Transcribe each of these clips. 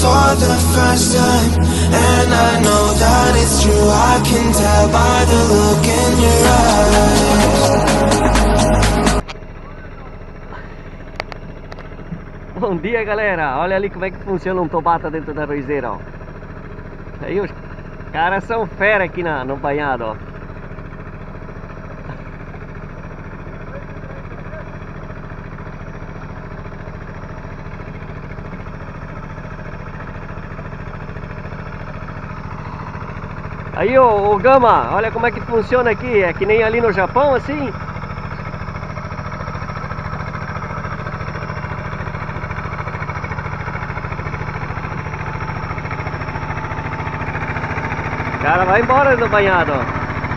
for the first time, and I know that it's true. I can tell by the look in your eyes. Bom dia, galera. Olha ali como é que funciona um Tobata dentro da roizeira, ó. Aí os caras são fera aqui no banhado, ó. Aí, ô Gama, olha como é que funciona aqui. É que nem ali no Japão, assim. O cara vai embora do banhado, ó.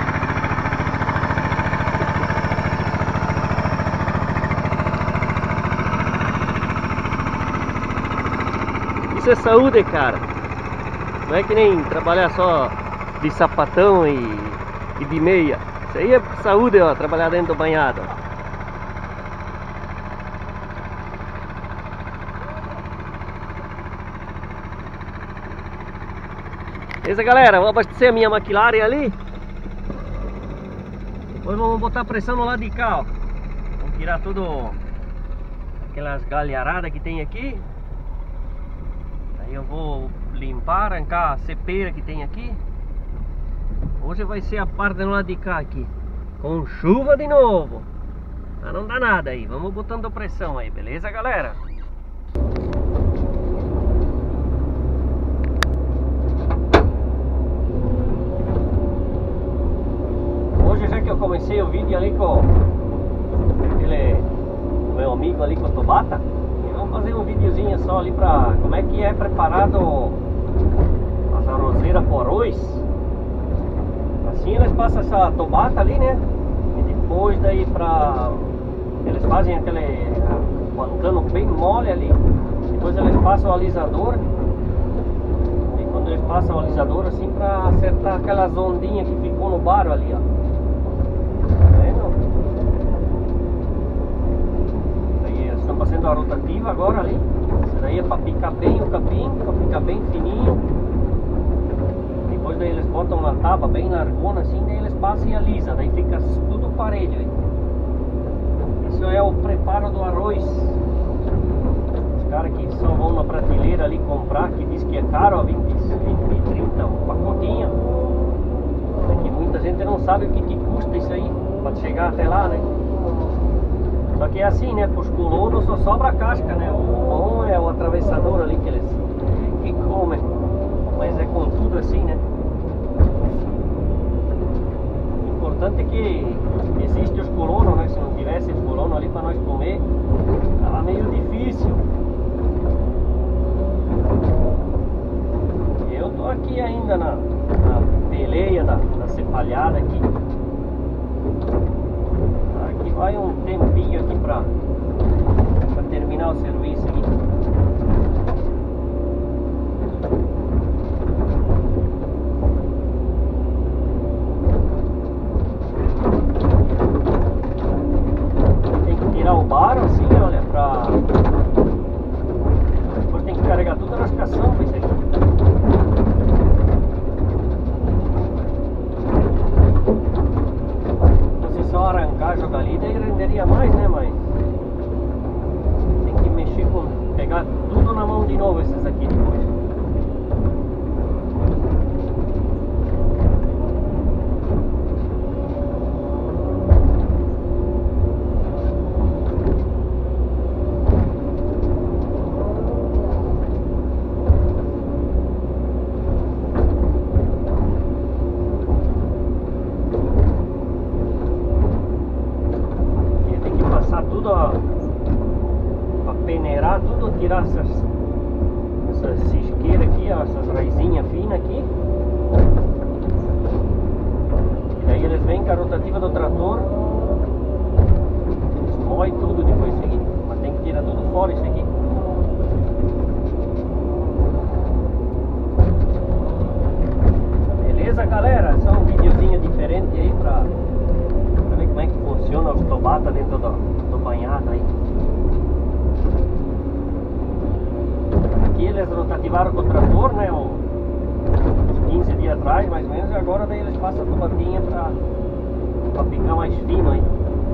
Isso é saúde, cara. Não é que nem trabalhar só de sapatão e de meia. Isso aí é saúde, ó, trabalhar dentro do banhado. Beleza, galera? Vou abastecer a minha McLaren ali. Depois vamos botar pressão no lado de cá, ó. Vamos tirar tudo aquelas galharadas que tem aqui. Aí eu vou limpar, arrancar a cepeira que tem aqui. Hoje vai ser a parte do lado de cá aqui, com chuva de novo. Mas não dá nada aí, vamos botando pressão aí, beleza, galera? Hoje, já que eu comecei o vídeo ali com aquele meu amigo ali com o Tobata, vamos fazer um videozinho só ali pra como é que é preparado as arrozeiras com arroz. Assim eles passam essa Tobata ali, né? E depois daí eles fazem aquele cano bem mole ali. Depois eles passam o alisador. E quando eles passam o alisador assim pra acertar aquelas ondinhas que ficou no barro ali, ó. Tá vendo? Aí eles estão fazendo a rotativa agora ali. Isso daí é pra picar bem o capim, pra ficar bem fininho. Depois daí eles botam uma tábua bem largona assim, daí eles passam e alisa, daí fica tudo parelho aí. Isso é o preparo do arroz. Os caras que só vão na prateleira ali comprar, que diz que é caro, ó, 20, 30, um pacotinho. É que muita gente não sabe o que custa isso aí, para chegar até lá, né? Só que é assim, né? Para os colonos só sobra a casca, né? O bom é o atravessador ali que eles comem. Mas é com tudo assim, né? O importante é que existe os colonos, né? Se não tivesse os colonos ali para nós comer, tava meio difícil. Eu tô aqui ainda na peleia da cepalhada aqui. Aqui vai um tempinho aqui para terminar o serviço aqui. O barro assim, olha, depois tem que carregar tudo nas caçambas isso aí. Se só arrancar, jogar ali, daí renderia mais, né? Mas tem que mexer pegar tudo na mão de novo esses aqui depois. Para peneirar tudo, tirar essas cisqueiras aqui, ó, essas raizinhas finas aqui. E daí eles vêm com a rotativa do trator, moe tudo depois isso aqui, mas tem que tirar tudo fora isso aqui. Beleza, galera? Só um videozinho diferente aí pra ver como é que funciona os Tobata dentro do banhado aí. Aqui eles rotativaram com o trator, né? Uns 15 dias atrás, mais ou menos, e agora daí eles passam a tomatinha pra ficar mais fino aí.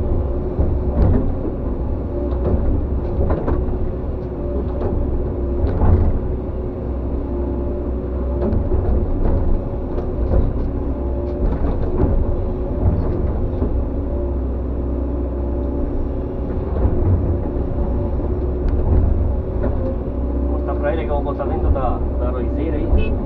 Vou botar dentro da roizeira aí.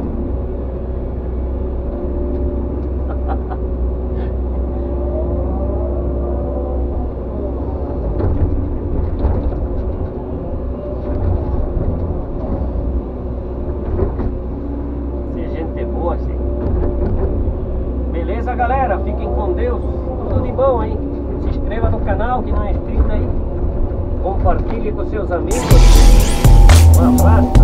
Se gente boa, assim. Beleza, galera? Fiquem com Deus. Tudo de bom aí. Se inscreva no canal que não é inscrito aí. Compartilhe com seus amigos. Um abraço.